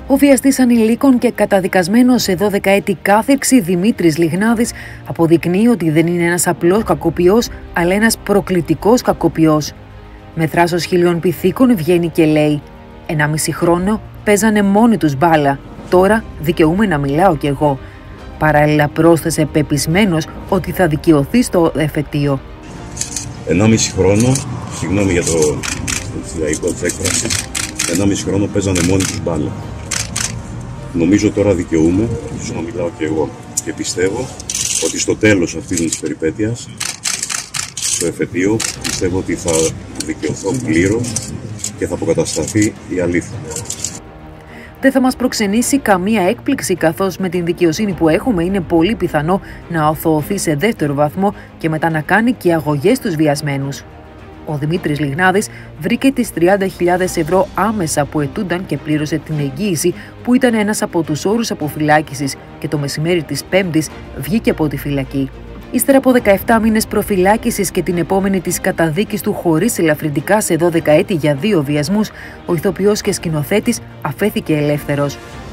Ο βιαστής ανηλίκων και καταδικασμένος σε 12 έτη κάθυρξη Δημήτρης Λιγνάδης αποδεικνύει ότι δεν είναι ένας απλός κακοποιός, αλλά ένας προκλητικός κακοποιός. Με θράσος χιλιών πυθίκων βγαίνει και λέει: 1,5 χρόνο παίζανε μόνοι τους μπάλα, τώρα δικαιούμαι να μιλάω κι εγώ. Παράλληλα πρόσθεσε πεπισμένος ότι θα δικαιωθεί στο εφετείο. 1,5 χρόνο, συγγνώμη για το λαϊκό της έκφρασης, 1,5 χρόνο παίζανε μόνοι τους μπάλα. Νομίζω τώρα δικαιούμαι, ίσως να μιλάω και εγώ, και πιστεύω ότι στο τέλος αυτής της περιπέτειας, στο εφετείο, πιστεύω ότι θα δικαιωθώ πλήρως και θα αποκατασταθεί η αλήθεια. Δεν θα μας προξενήσει καμία έκπληξη, καθώς με την δικαιοσύνη που έχουμε είναι πολύ πιθανό να αθωωωθεί σε δεύτερο βαθμό και μετά να κάνει και αγωγές στους βιασμένους. Ο Δημήτρης Λιγνάδης βρήκε τις 30.000 ευρώ άμεσα που αιτούνταν και πλήρωσε την εγγύηση που ήταν ένας από τους όρους αποφυλάκησης και το μεσημέρι της Πέμπτης βγήκε από τη φυλακή. Ύστερα από 17 μήνες προφυλάκησης και την επόμενη της καταδίκης του χωρίς ελαφρυντικά σε 12 έτη για 2 βιασμούς, ο ηθοποιός και σκηνοθέτης αφέθηκε ελεύθερος.